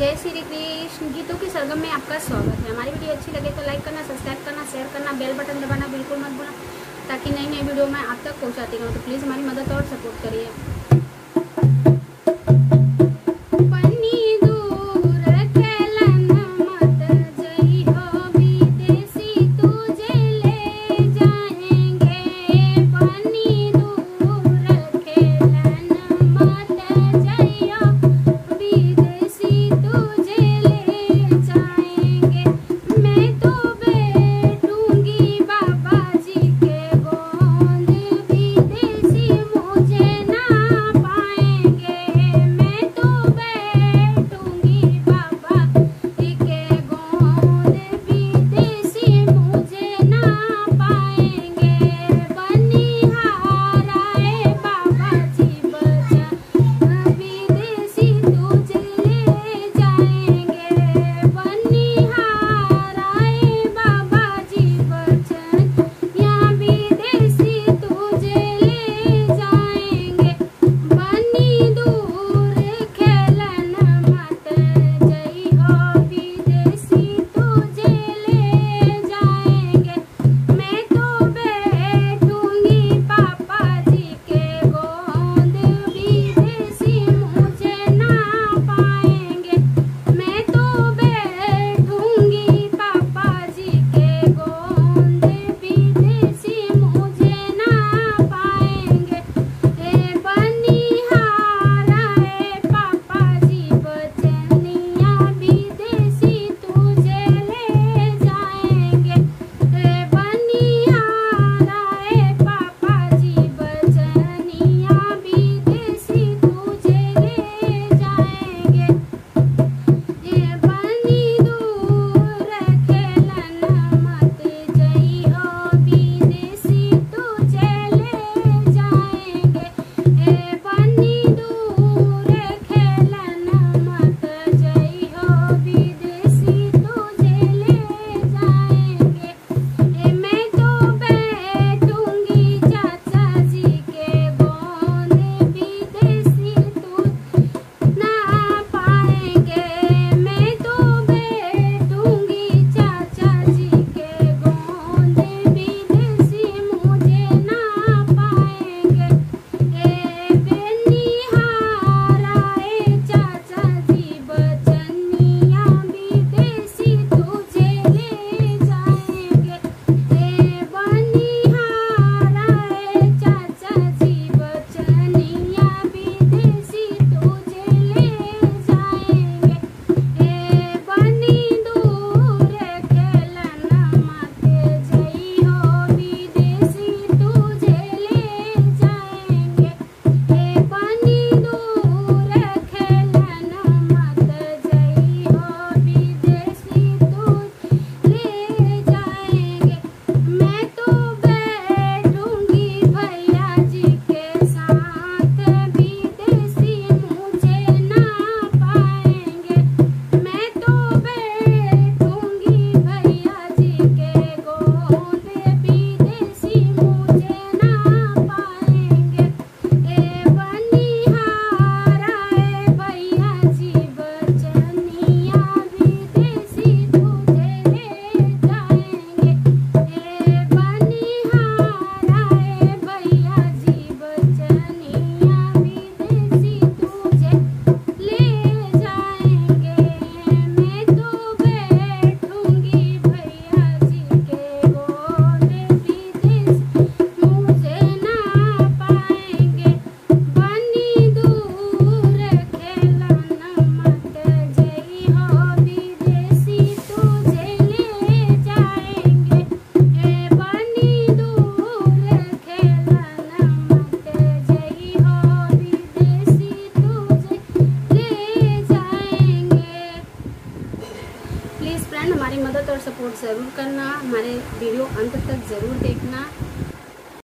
जय श्री कृष्ण। गीतों की सरगम में आपका स्वागत है। हमारी वीडियो अच्छी लगे तो लाइक करना, सब्सक्राइब करना, शेयर करना, बेल बटन दबाना बिल्कुल मत भूलना, ताकि नई नई वीडियो मैं आप तक पहुंचाती रहूँ। तो प्लीज़ हमारी मदद और सपोर्ट करिए। प्लीज़ फ्रेंड हमारी मदद और सपोर्ट ज़रूर करना, हमारे वीडियो अंत तक ज़रूर देखना।